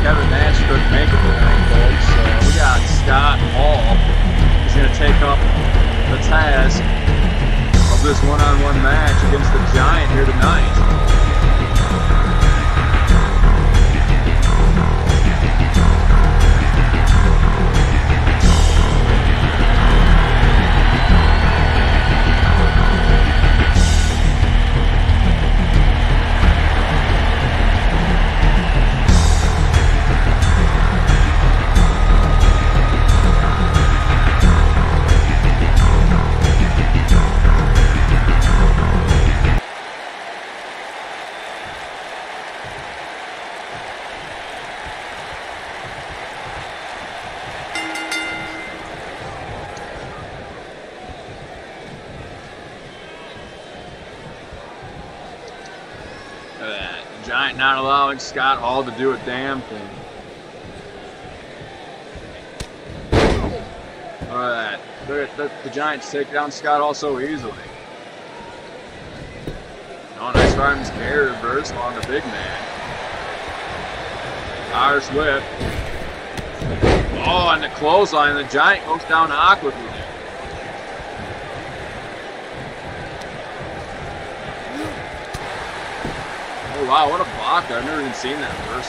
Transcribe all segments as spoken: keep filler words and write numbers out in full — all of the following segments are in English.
Kevin Nash couldn't make it tonight, folks. So we got Scott Hall. He's going to take up the task of this one-on-one match against the Giant here tonight. Giant not allowing Scott Hall to do a damn thing. Look at that. Look at the, the Giants take down Scott Hall so easily. Oh, nice Fireman's carry reversal on the big man. Irish whip. Oh, and the clothesline. The Giant goes down awkwardly there. Oh wow, what a block. I've never even seen that first.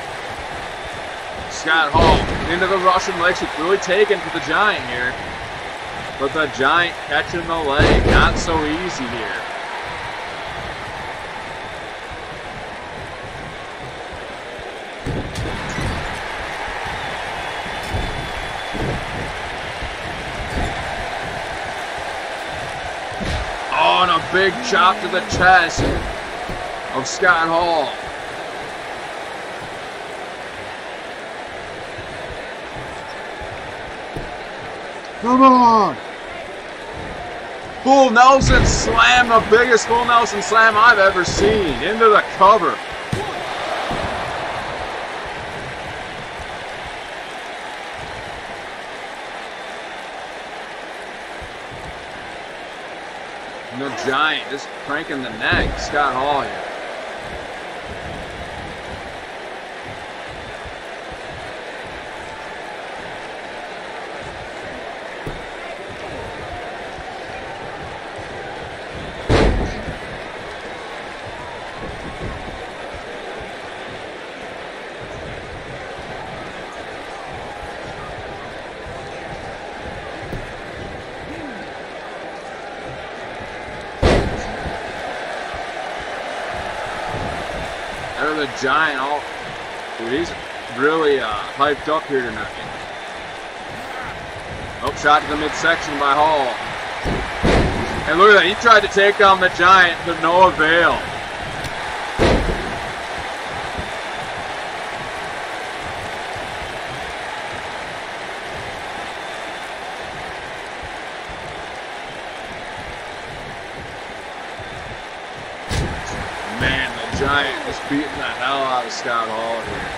Scott Hall into the Russian leg sweep, really taken for the Giant here. But the Giant catching the leg, not so easy here. Oh, and a big chop to the chest of Scott Hall. Come on! Full Nelson slam, the biggest full Nelson slam I've ever seen, into the cover. And the Giant just cranking the neck, Scott Hall here. The Giant, all dude, he's really uh, hyped up here tonight. Oh, shot to the midsection by Hall. And look at that, he tried to take down the Giant to no avail. Giant just beating the hell out of Scott Hall here.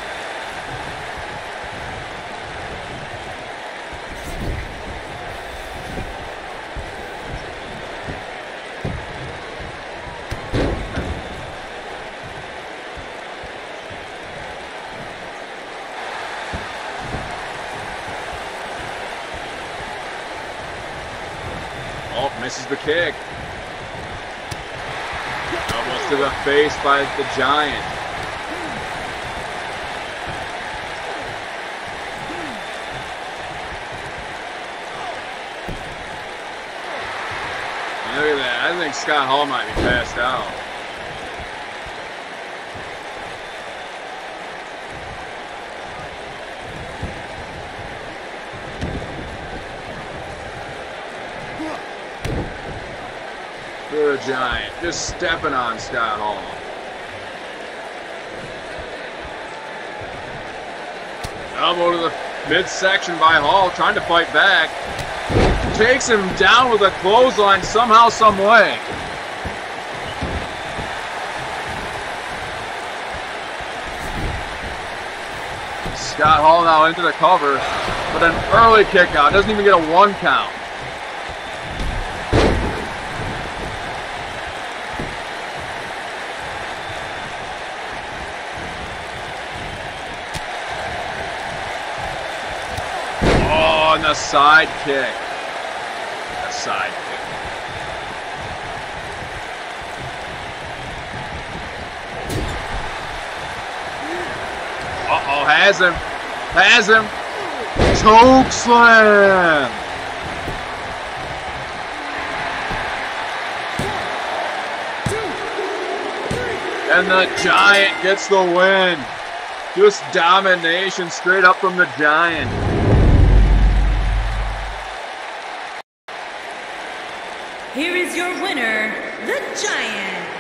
Oh, misses the kick. Almost to the face by the Giant. And look at that. I think Scott Hall might be passed out. The Giant just stepping on Scott Hall. Elbow to the midsection by Hall, trying to fight back. Takes him down with a clothesline somehow, some way. Scott Hall now into the cover, but an early kick out. Doesn't even get a one count. Oh, and the side kick. The side kick. Uh-oh, has him. Has him. Choke slam. And the Giant gets the win. Just domination straight up from the Giant. Here is your winner, the Giant.